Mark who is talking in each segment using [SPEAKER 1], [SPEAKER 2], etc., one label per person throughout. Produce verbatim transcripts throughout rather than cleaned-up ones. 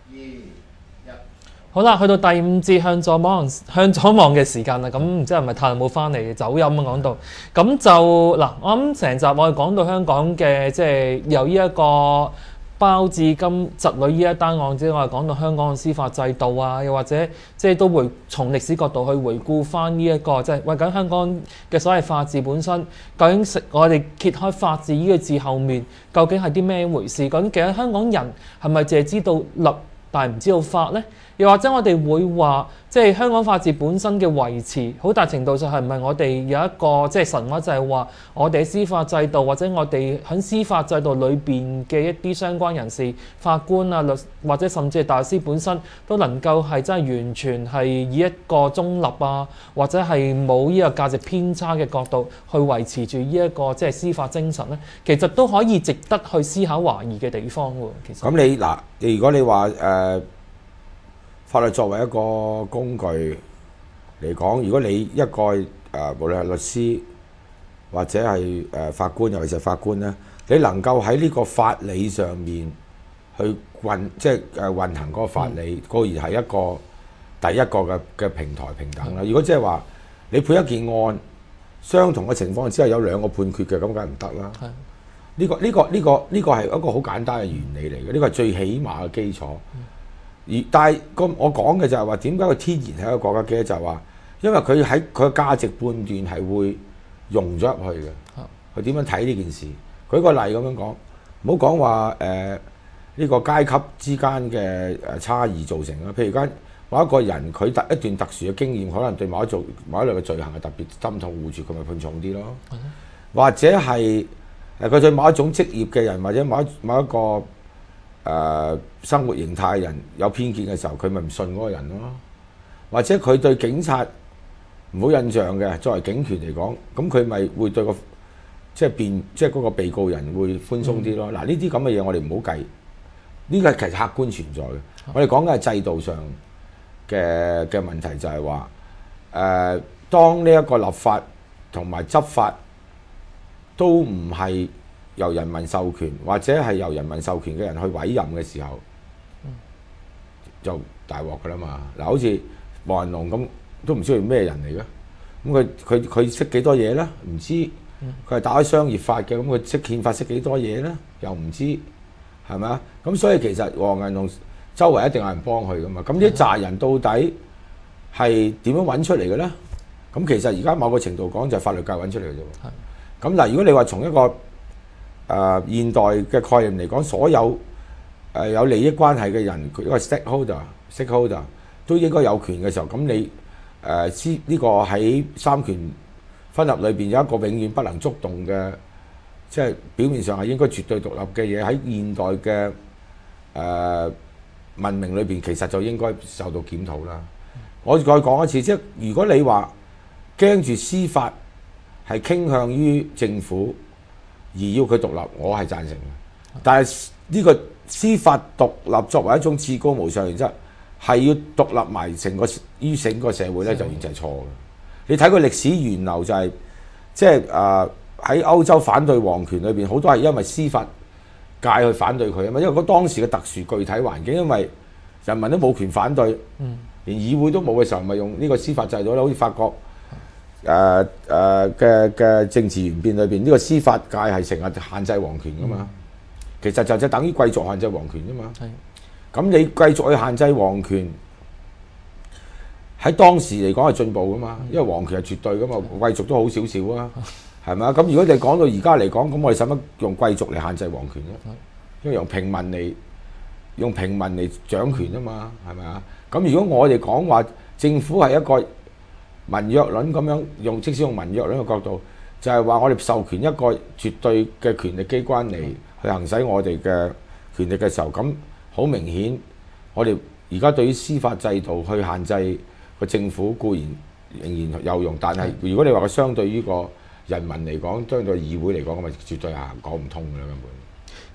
[SPEAKER 1] 好啦，去到第五節向左望向左望嘅時間啦，咁唔知係咪太耐冇翻嚟走音啊？講到咁就嗱，我諗成集我哋講到香港嘅即係由呢一個包致金侄女呢一單案之外，講到香港嘅司法制度啊，又或者即係都會從歷史角度去回顧翻呢一個即係為緊香港嘅所謂法治本身，究竟食我哋揭開法治呢個字後面究竟係啲咩回事？究竟其實香港人係咪淨係知道立但係唔知道法呢？又或者我哋會話，即係香港法治本身嘅維持，好大程度上係唔係我哋有一個即係神話，就係話我哋司法制度或者我哋喺司法制度裏邊嘅一啲相關人士、法官啊、律或者甚至係大律師本身都能夠係真係完全係以一個中立啊，或者係冇呢個價值偏差嘅角度去維持住呢一個即係司法精神咧，其實都可以值得去思考懷疑嘅地方喎。其實
[SPEAKER 2] 咁你嗱，如果你話誒、呃、法律作為一個工具嚟講，如果你一個誒、呃、無論係律師或者係誒、呃、法官，尤其是法官咧，你能夠喺呢個法理上面去運，即係誒運行嗰個法理，固然係一個第一個嘅嘅平台平等啦。如果即係話你判一件案，相同嘅情況之下有兩個判決嘅，咁梗係唔得啦。呢、這個呢、這個呢、這個呢、這個係一個好簡單嘅原理嚟嘅，呢、這個係最起碼嘅基礎。而但係個我講嘅就係話點解佢天然係一個國家機咧？就係話因為佢喺佢嘅價值判斷係會融咗入去嘅。佢點樣睇呢件事？舉個例咁樣講，唔好講話誒呢個階級之間嘅誒差異造成啦。譬如間某一個人佢特一段特殊嘅經驗，可能對某一做某一類嘅罪行係特別心痛護住，佢咪判重啲咯。嗯、或者係誒佢對某一種職業嘅人，或者某一某一個誒、呃、生活形態嘅人有偏見嘅時候，佢咪唔信嗰個人咯。或者佢對警察唔好印象嘅，作為警權嚟講，咁佢咪會對個即係辯即係嗰個被告人會寬鬆啲咯。嗱、嗯，呢啲咁嘅嘢我哋唔好計，呢個係其實客觀存在嘅。嗯、我哋講緊係制度上嘅嘅問題，就係話誒，當呢一個立法同埋執法都唔係由人民授權，或者係由人民授權嘅人去委任嘅時候，嗯、就大鑊㗎啦嘛。嗱，好似黃仁龍咁，都唔知佢咩人嚟嘅。咁佢佢佢識幾多嘢咧？唔知。佢係打開商業法嘅，咁佢識憲法識幾多嘢咧？又唔知，係咪啊？咁所以其實黃仁龍周圍一定有人幫佢噶嘛。咁呢一紮人到底係點樣揾出嚟嘅咧？咁其實而家某個程度講就係法律界揾出嚟嘅啫。咁嗱，如果你話從一個誒、呃、現代嘅概念嚟講，所有誒、呃、有利益關係嘅人，一個 stakeholder stakeholder 都應該有權嘅時候，咁你誒知呢個喺三權分立裏邊有一個永遠不能觸動嘅，即係表面上係應該絕對獨立嘅嘢，喺現代嘅誒、呃、文明裏邊，其實就應該受到檢討啦。我再講一次，即係如果你話驚住司法係傾向於政府而要佢獨立，我係贊成嘅。但係呢個司法獨立作為一種至高無上原則，係要獨立埋成個於整個社會咧，就完全係錯嘅。你睇個歷史源流就係、是，即係誒喺歐洲反對皇權裏邊，好多係因為司法界去反對佢啊嘛。因為嗰當時嘅特殊具體環境，因為人民都冇權反對，嗯、連議會都冇嘅時候，咪用呢個司法制度咧。好似法國誒誒嘅嘅政治演變裏邊，呢、這個司法界係成日限制皇權噶嘛。嗯、其實就就等於貴族限制皇權啫嘛。咁、嗯、你繼續去限制皇權，喺當時嚟講係進步噶嘛，因為皇權係絕對噶嘛，貴族都好少少啊，係咪啊？咁如果你講到而家嚟講，咁我哋使乜用貴族嚟限制皇權啫？因為用平民嚟用平民嚟掌權啊嘛，係咪啊？咁如果我哋講話政府係一個民約論咁樣用，即使用民約論嘅角度，就係話我哋授權一個絕對嘅權力機關嚟去行使我哋嘅權力嘅時候，咁好明顯，我哋而家對於司法制度去限制個政府固然仍然有用，但係如果你話佢相對於個人民嚟講，相對議會嚟講，咁咪絕對係講唔通嘅啦根本。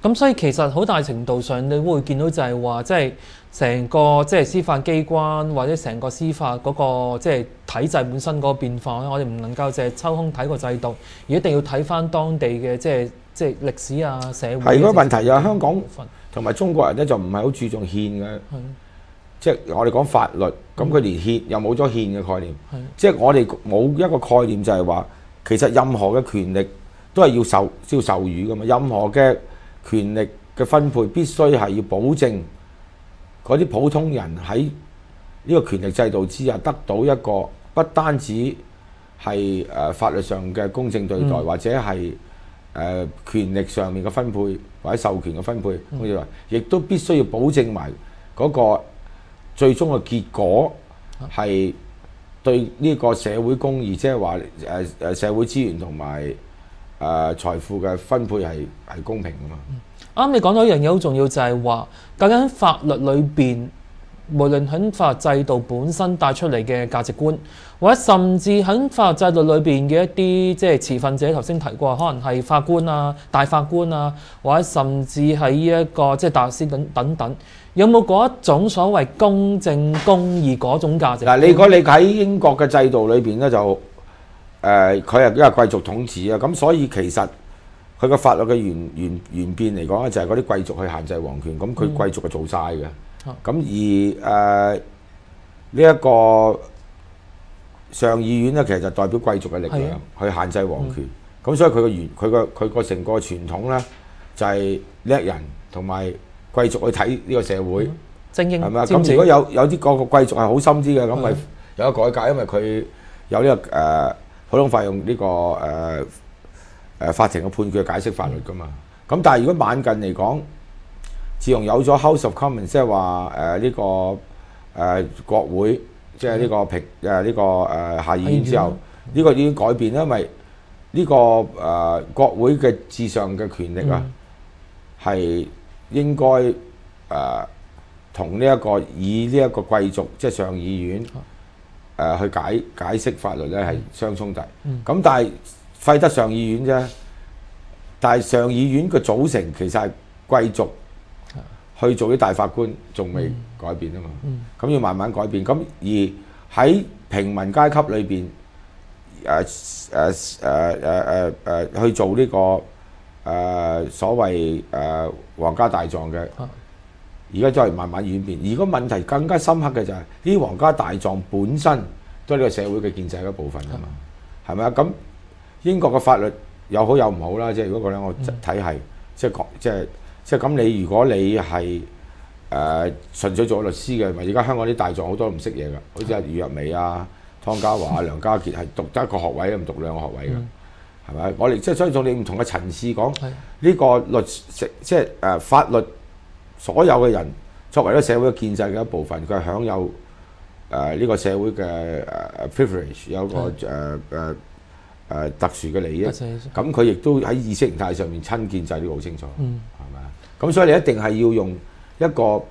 [SPEAKER 1] 咁所以其實好大程度上，你會見到就係話，即係成個即係司法機關或者成個司法嗰、個即係體制本身嗰個變化咧，我哋唔能夠淨係抽空睇個制度，而一定要睇翻當地嘅即係即係歷史啊、社會。
[SPEAKER 2] 係嗰個問題就係香港同埋中國人咧就唔係好注重憲嘅，即係我哋講法律，咁佢連憲又冇咗憲嘅概念，即係我哋冇一個概念就係話，其實任何嘅權力都係要受要授予噶嘛，任何嘅權力嘅分配必須係要保證嗰啲普通人喺呢個權力制度之下得到一個不單止係誒法律上嘅公正對待，嗯、或者係誒、呃、權力上面嘅分配或者授權嘅分配，咁就話，亦都必須要保證埋嗰個最終嘅結果係對呢個社會公義，即係話誒誒社會資源同埋誒財富嘅分配係係公平㗎嘛。
[SPEAKER 1] 啱、嗯、你講到一樣嘢好重要，就係話究竟法律裏邊，無論喺法律制度本身帶出嚟嘅價值觀，或者甚至喺法律制度裏邊嘅一啲即係持份者，頭先提過，可能係法官啊、大法官啊，或者甚至係呢一個即係大律師等等等，有冇嗰一種所謂公正公義嗰種價值？嗱，
[SPEAKER 2] 你如果你喺英國嘅制度裏邊咧，就誒佢係因為貴族統治啊，咁所以其實佢個法律嘅原原原變嚟講咧，就係嗰啲貴族去限制皇權，咁佢貴族係做晒嘅。咁、嗯、而誒呢一個上議院咧，其實就代表貴族嘅力量去限制皇權。咁、嗯、所以佢個原佢個佢個成個傳統咧，就係叻人同埋貴族去睇呢個社會，
[SPEAKER 1] 精英
[SPEAKER 2] 係咪啊？咁如果有有啲個個貴族係好心啲嘅，咁咪有個改革，因為佢有呢、這個誒、呃、普通法用呢、這個誒誒、呃呃、法庭嘅判決解釋法律噶嘛。咁、嗯、但係如果晚近嚟講，自從有咗 House of Commons， 即係話誒呢個誒、呃、國會，即係呢個平誒呢個誒、呃、下議院之後，呢、嗯、個已經改變，因為呢、這個誒、呃、國會嘅至上嘅權力啊，係、嗯、應該誒同呢一個以呢一個貴族即係上議院誒、呃、去解解釋法律咧係相衝突。咁、嗯、但係廢得上議院啫，但係上議院嘅組成其實係貴族去做啲大法官，仲未改變啊嘛。咁、嗯、要慢慢改變。咁而喺平民階級裏邊誒誒誒誒誒誒去做呢、這個誒、呃、所謂誒、呃、皇家大狀嘅，而家都係慢慢演變。而個問題更加深刻嘅就係呢啲皇家大狀本身都係呢個社會嘅建制嘅一部分啊嘛，係咪啊？咁英國嘅法律有好有唔好啦，即係如果嗰兩個體系，即係講即係。即係咁，你如果你係誒、呃、純粹做律師嘅，咪而家香港啲大狀好多都唔識嘢㗎，好似係余若薇啊、湯家驊啊、梁家傑係讀得一個學位，唔讀兩個學位㗎，係咪？我哋即係所以從你唔同嘅層次講，呢、這個律即係誒、呃、法律，所有嘅人作為咗社會嘅建制嘅一部分，佢係享有誒呢、呃這個社會嘅誒、呃、privilege， 有個誒誒誒特殊嘅利益。咁佢亦都喺意識形態上面親建制都好清楚，係咪啊？咁所以你一定係要用一個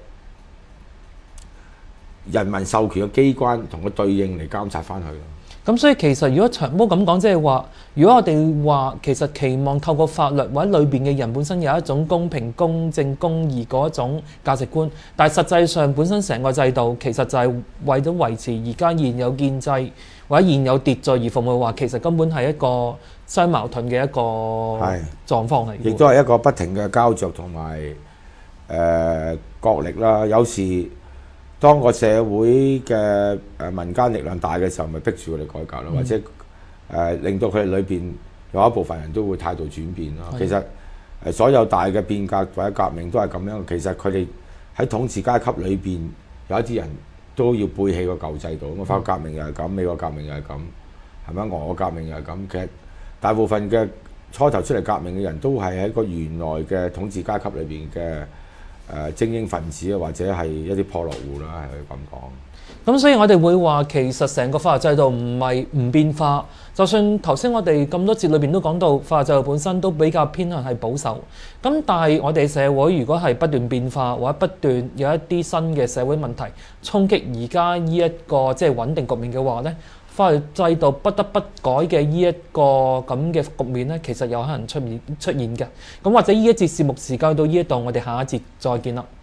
[SPEAKER 2] 人民授權嘅機關同佢對應嚟監察翻佢咯。
[SPEAKER 1] 咁所以其實如果長毛咁講，即係話，如果我哋話其實期望透過法律或者裏邊嘅人本身有一種公平、公正、公義嗰一種價值觀，但係實際上本身成個制度其實就係為咗維持而家現有建制或者現有秩序而服務，話其實根本係一個相矛盾嘅一個狀況嚟，
[SPEAKER 2] 亦都係一個不停嘅膠着同埋誒角力啦。有時當個社會嘅誒民間力量大嘅時候，咪逼住佢哋改革咯，嗯、或者誒、呃、令到佢哋裏邊有一部分人都會態度轉變咯。其實誒所有大嘅變革或者革命都係咁樣。其實佢哋喺統治階級裏邊有一啲人都要背棄個舊制度。咁啊，法國革命又係咁，美國革命又係咁，係咪？俄國革命又係咁。其實大部分嘅初頭出嚟革命嘅人都係喺個原來嘅統治階級裏邊嘅誒精英分子啊，或者係一啲破落戶啦，係可以咁講。
[SPEAKER 1] 咁所以我哋會話，其實成個法律制度唔係唔變化。就算頭先我哋咁多節裏邊都講到，法律制度本身都比較偏向係保守。咁但係我哋社會如果係不斷變化，或者不斷有一啲新嘅社會問題衝擊而家呢一個即係穩定局面嘅話呢， 法律制度不得不改嘅呢一個咁嘅局面咧，其實有可能出現出現嘅。咁或者呢一節節目時間到呢一度，我哋下一節再見啦。